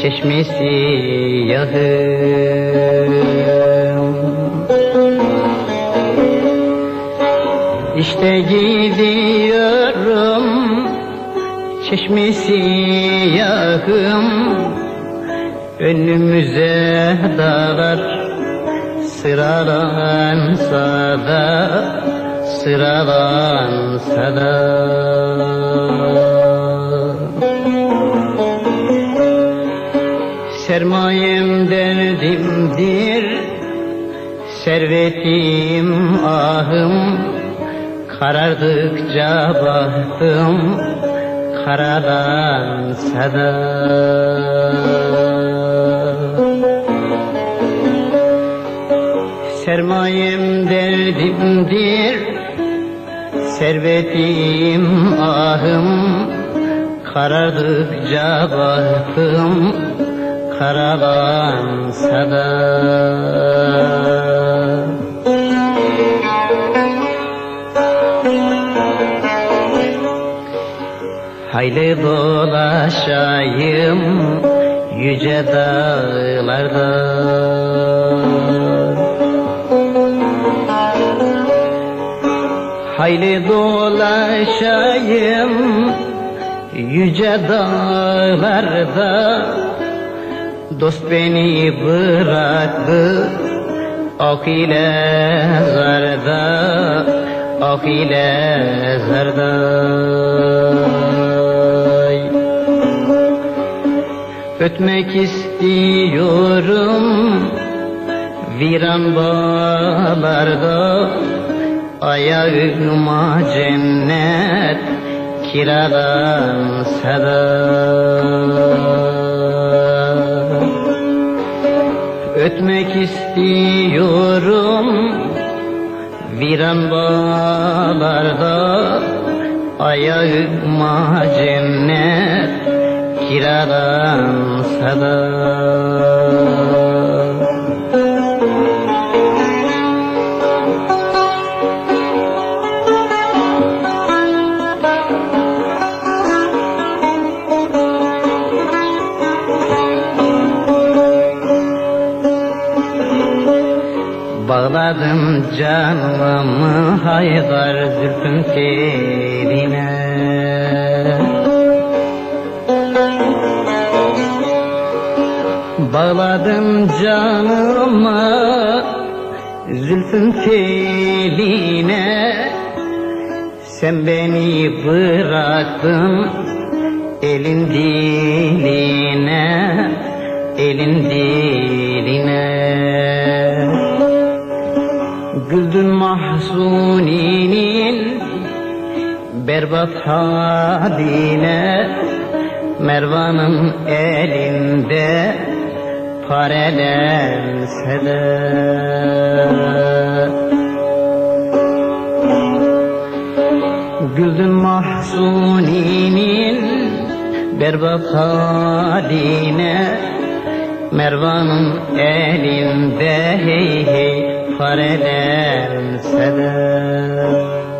çeşmesi yahım. İşte gidiyorum çeşmesi yahım, önümüze dağlar sıralansa da, sıralansa da. Sermayem derdimdir, servetim ahım, karardıkça bahtım karalansa da. Sermayem derdimdir, servetim ahım, karardıkça bahtım karalansa da. Hayli dolaşayım yüce dağlarda, hayli dolaşayım yüce dağlarda. Dost beni bıraktı ok ile zarda, ok ile zarda. Ötmek istiyorum viran bağlarda, ayağıma cennet kiralansa da. Ötmek istiyorum viran bağlarda, ayağıma cennet kiralansa da. Bağladım canımı Haydar zülfün teline, bağladım canımı zülfün teline. Sen beni bıraktın elin diline, elin diline. Güldün Mahzuni'nin berbat haline, Mervan'ın elinde parelense de. Güldün Mahzuni'nin berbat haline, Mervan'ın elinde hey hey parelense de.